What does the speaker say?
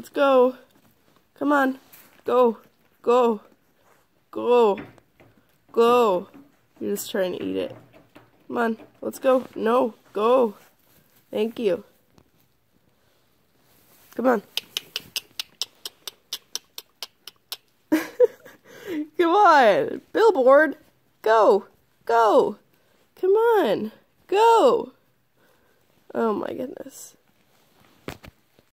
Let's go. Come on. Go. Go. Go. Go. You're just trying to eat it. Come on. Let's go. No. Go. Thank you. Come on. Come on. Billboard. Go. Go. Come on. Go. Oh my goodness.